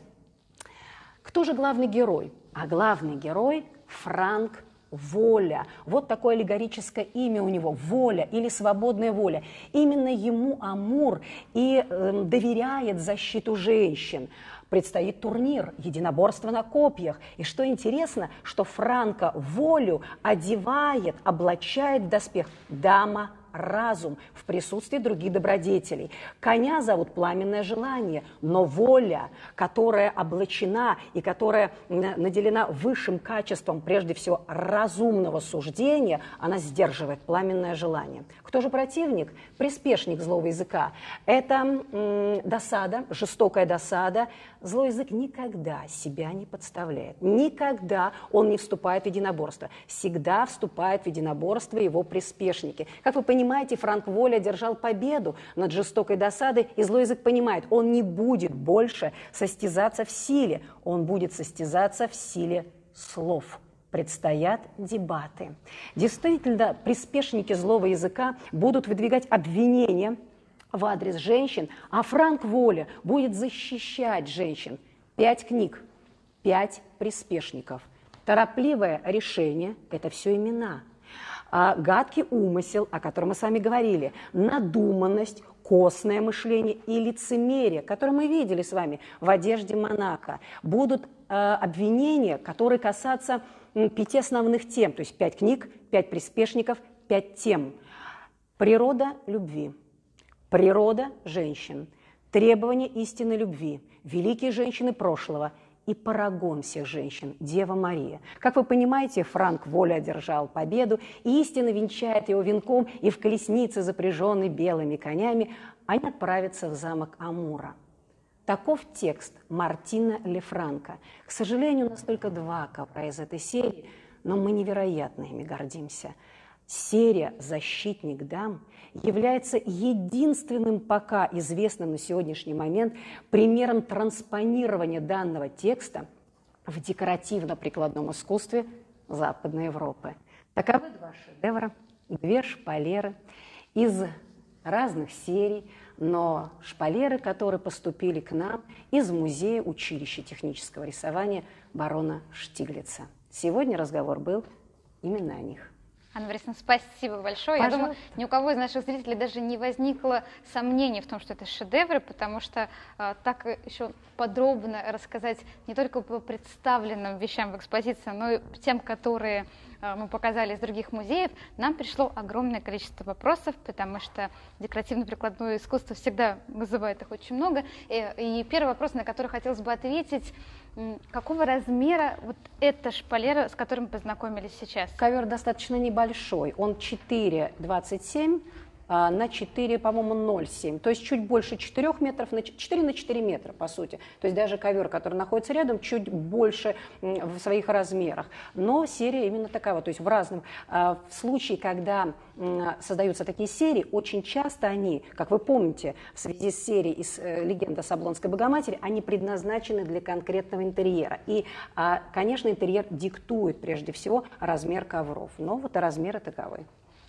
Кто же главный герой? А главный герой – Франк Воля. Вот такое аллегорическое имя у него – Воля или свободная воля. Именно ему Амур и э, доверяет защиту женщин. Предстоит турнир, единоборство на копьях. И что интересно, что Франка Волю одевает, облачает в доспех дама разум в присутствии других добродетелей. Коня зовут Пламенное желание, но воля, которая облачена и которая наделена высшим качеством, прежде всего, разумного суждения, она сдерживает Пламенное желание. Кто же противник? Приспешник злого языка. Это м, досада, жестокая досада. Злой язык никогда себя не подставляет. Никогда он не вступает в единоборство. Всегда вступает в единоборство его приспешники. Как вы понимаете, Понимаете, Франк Воля одержал победу над жестокой досадой, и злой язык понимает, он не будет больше состязаться в силе, он будет состязаться в силе слов. Предстоят дебаты. Действительно, приспешники злого языка будут выдвигать обвинения в адрес женщин, а Франк Воля будет защищать женщин. Пять книг, пять приспешников. Торопливое решение – это все имена. А гадкий умысел, о котором мы с вами говорили, надуманность, костное мышление и лицемерие, которое мы видели с вами в одежде монаха, будут э, обвинения, которые касаются э, пяти основных тем, то есть пять книг, пять приспешников, пять тем. Природа любви, природа женщин, требования истинной любви, великие женщины прошлого и парагон всех женщин, Дева Мария. Как вы понимаете, Франк Воля одержал победу, и истина венчает его венком, и в колеснице, запряженной белыми конями, они отправятся в замок Амура. Таков текст Мартина Лефранка. К сожалению, у нас только два ковра из этой серии, но мы невероятно ими гордимся. Серия «Защитник дам» является единственным пока известным на сегодняшний момент примером транспонирования данного текста в декоративно-прикладном искусстве Западной Европы. Таковы два шедевра, две шпалеры из разных серий, но шпалеры, которые поступили к нам из Музея училища технического рисования барона Штиглица. Сегодня разговор был именно о них. Анна Борисовна, спасибо большое. Пожалуйста. Я думаю, ни у кого из наших зрителей даже не возникло сомнений в том, что это шедевры, потому что а, так еще подробно рассказать не только по представленным вещам в экспозиции, но и тем, которые а, мы показали из других музеев, нам пришло огромное количество вопросов, потому что декоративно-прикладное искусство всегда вызывает их очень много. И, и первый вопрос, на который хотелось бы ответить: какого размера вот эта шпалера, с которой мы познакомились сейчас? Ковер достаточно небольшой, он четыре двадцать семь на четыре, по-моему, ноль семь, то есть чуть больше четырёх метров, на четыре на четыре метра, по сути. То есть даже ковер, который находится рядом, чуть больше в своих размерах. Но серия именно такая, то есть в разном. В случае, когда создаются такие серии, очень часто они, как вы помните, в связи с серией из «Легенда Саблонской Богоматери», они предназначены для конкретного интерьера. И, конечно, интерьер диктует прежде всего размер ковров. Но вот и размеры таковы.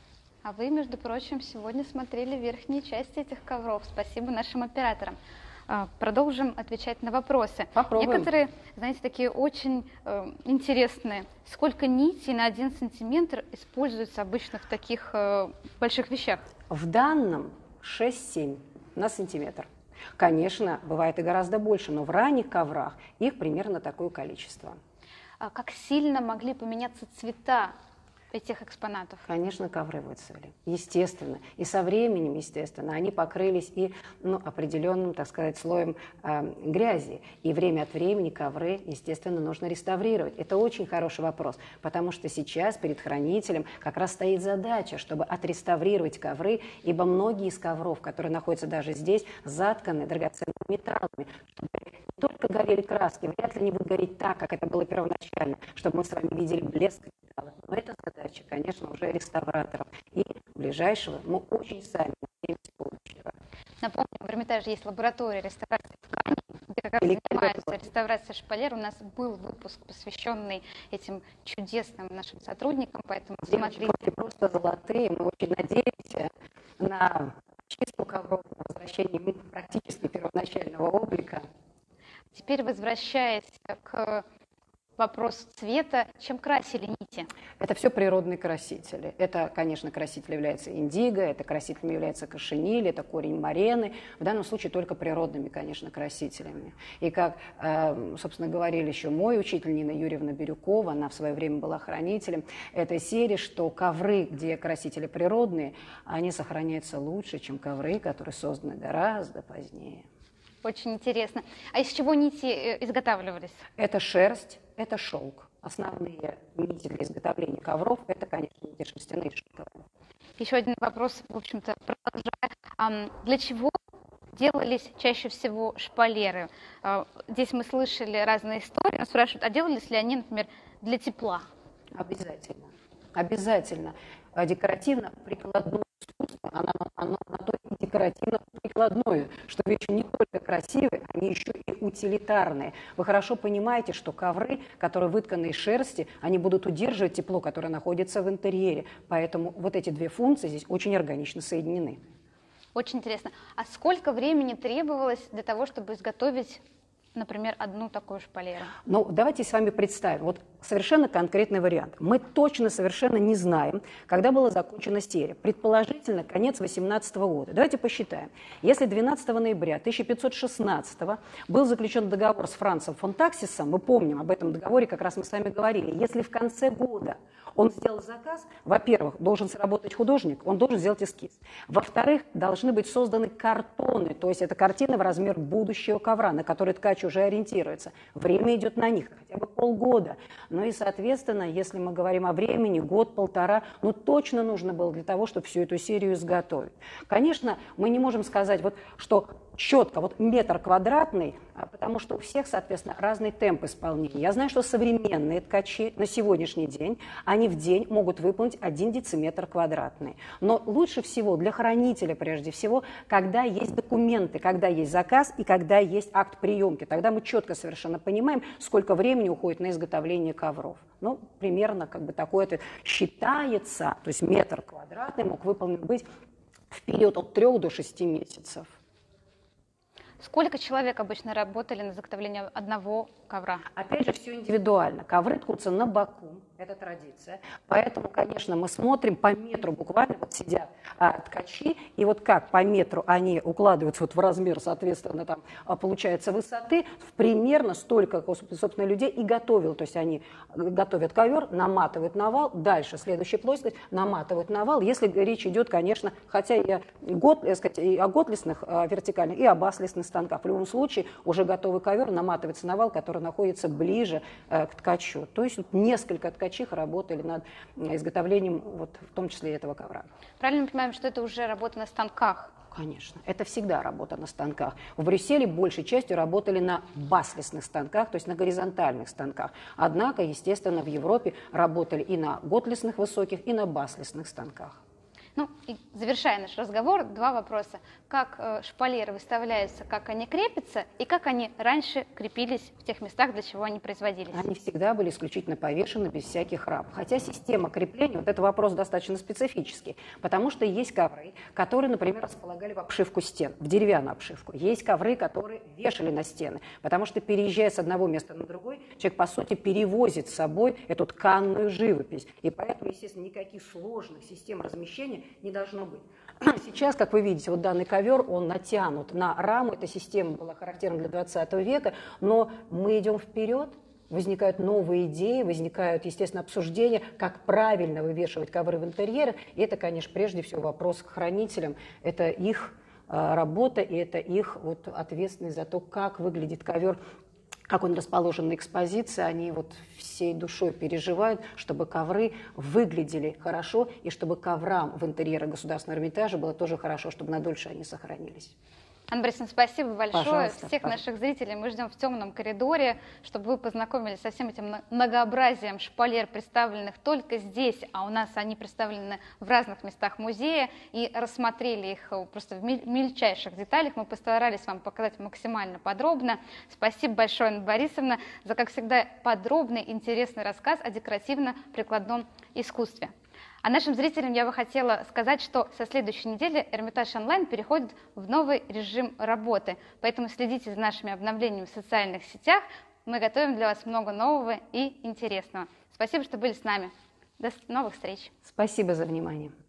А вы, между прочим, сегодня смотрели верхние части этих ковров. Спасибо нашим операторам. Продолжим отвечать на вопросы. Попробуем. Некоторые, знаете, такие очень э, интересные. Сколько нитей на один сантиметр используется обычно в таких э, больших вещах? В данном шесть-семь на сантиметр. Конечно, бывает и гораздо больше, но в ранних коврах их примерно такое количество. А как сильно могли поменяться цвета этих экспонатов? Конечно, ковры выцвели, естественно. И со временем, естественно, они покрылись и ну, определенным, так сказать, слоем э, грязи. И время от времени ковры, естественно, нужно реставрировать. Это очень хороший вопрос, потому что сейчас перед хранителем как раз стоит задача, чтобы отреставрировать ковры, ибо многие из ковров, которые находятся даже здесь, затканы драгоценными металлами, чтобы не только горели краски, вряд ли они будут гореть так, как это было первоначально, чтобы мы с вами видели блеск металла. Но это задача, конечно, уже реставраторов. И ближайшего мы очень сами надеемся будущего. Напомню, в Эрмитаже есть лаборатория реставрации тканей, где как раз занимаются реставрацией шпалер. У нас был выпуск, посвященный этим чудесным нашим сотрудникам, поэтому смотрите. Девочки просто золотые. Мы очень надеемся на чистку ковров, на возвращение практически первоначального облика. Теперь, возвращаясь к вопросу цвета, чем красили нити? Это все природные красители. Это, конечно, краситель является индиго, это красителем является кошениль, это корень марены. В данном случае только природными, конечно, красителями. И как, собственно, говорили еще мой учитель Нина Юрьевна Бирюкова, она в свое время была хранителем этой серии, что ковры, где красители природные, они сохраняются лучше, чем ковры, которые созданы гораздо позднее. Очень интересно. А из чего нити изготавливались? Это шерсть, это шелк. Основные нити для изготовления ковров – это, конечно, нити шерстяные и шелковые. Еще один вопрос, в общем-то, продолжая. Для чего делались чаще всего шпалеры? Здесь мы слышали разные истории. Нас спрашивают, а делались ли они, например, для тепла? Обязательно. Обязательно. Декоративно-прикладное искусство, оно, оно на то и декоративно-прикладное, что вещи не только красивые, они еще и утилитарные. Вы хорошо понимаете, что ковры, которые вытканы из шерсти, они будут удерживать тепло, которое находится в интерьере. Поэтому вот эти две функции здесь очень органично соединены. Очень интересно. А сколько времени требовалось для того, чтобы изготовить, например, одну такую шпалеру? Ну, давайте с вами представим. Вот совершенно конкретный вариант. Мы точно совершенно не знаем, когда была закончена серия. Предположительно, конец восемнадцатого года. Давайте посчитаем. Если двенадцатого ноября тысяча пятьсот шестнадцатого был заключен договор с Францем фон Таксисом, мы помним, об этом договоре как раз мы с вами говорили, если в конце года он сделал заказ, во-первых, должен сработать художник, он должен сделать эскиз. Во-вторых, должны быть созданы картоны, то есть это картины в размер будущего ковра, на который ткач уже ориентируется. Время идет на них, хотя бы полгода. Ну и, соответственно, если мы говорим о времени, год-полтора, ну точно нужно было для того, чтобы всю эту серию изготовить. Конечно, мы не можем сказать, вот, что четко, вот метр квадратный, потому что у всех, соответственно, разный темп исполнения. Я знаю, что современные ткачи на сегодняшний день, они в день могут выполнить один дециметр квадратный. Но лучше всего для хранителя, прежде всего, когда есть документы, когда есть заказ и когда есть акт приемки. Тогда мы четко совершенно понимаем, сколько времени уходит на изготовление ковров. Ну, примерно как бы такое это считается, то есть метр квадратный мог выполнен быть в период от трех до шести месяцев. Сколько человек обычно работали на заготовление одного ковра? Опять же, все индивидуально. Ковры ткутся на боку, это традиция. Поэтому, конечно, мы смотрим по метру, буквально вот сидят а, ткачи, и вот как по метру они укладываются вот в размер, соответственно, там а, получается высоты, примерно столько, собственно, людей и готовил. То есть они готовят ковер, наматывают на вал, дальше следующая плоскость, наматывают на вал. Если речь идет, конечно, хотя и о, год, так сказать, и о готлесных а, вертикальных, и об аслесных станках. В любом случае уже готовый ковер наматывается на вал, который находится ближе э, к ткачу. То есть вот, несколько ткачих работали над изготовлением, вот, в том числе этого ковра. Правильно мы понимаем, что это уже работа на станках? Конечно, это всегда работа на станках. В Брюсселе большей частью работали на баслесных станках, то есть на горизонтальных станках. Однако, естественно, в Европе работали и на готлесных высоких, и на баслесных станках. Ну, и завершая наш разговор, два вопроса. Как э, шпалеры выставляются, как они крепятся, и как они раньше крепились в тех местах, для чего они производились? Они всегда были исключительно повешены без всяких рам. Хотя система крепления, вот этот вопрос достаточно специфический, потому что есть ковры, которые, например, располагали в обшивку стен, в деревянную обшивку. Есть ковры, которые вешали на стены, потому что, переезжая с одного места на другой, человек, по сути, перевозит с собой эту тканную живопись. И поэтому, естественно, никаких сложных систем размещения не должно быть. Сейчас, как вы видите, вот данный ковер, он натянут на раму. Эта система была характерна для двадцатого века, но мы идем вперед, возникают новые идеи, возникают, естественно, обсуждения, как правильно вывешивать ковры в интерьерах. И это, конечно, прежде всего вопрос к хранителям. Это их э, работа, и это их вот, ответственность за то, как выглядит ковер, как он расположен на экспозиции, они вот всей душой переживают, чтобы ковры выглядели хорошо, и чтобы коврам в интерьере Государственного Эрмитажа было тоже хорошо, чтобы надольше они сохранились. Анна Борисовна, спасибо большое. Пожалуйста, Всех пожалуйста. наших зрителей мы ждем в темном коридоре, чтобы вы познакомились со всем этим многообразием шпалер, представленных только здесь, а у нас они представлены в разных местах музея, и рассмотрели их просто в мельчайших деталях. Мы постарались вам показать максимально подробно. Спасибо большое, Анна Борисовна, за, как всегда, подробный, интересный рассказ о декоративно-прикладном искусстве. А нашим зрителям я бы хотела сказать, что со следующей недели Эрмитаж онлайн переходит в новый режим работы. Поэтому следите за нашими обновлениями в социальных сетях. Мы готовим для вас много нового и интересного. Спасибо, что были с нами. До новых встреч. Спасибо за внимание.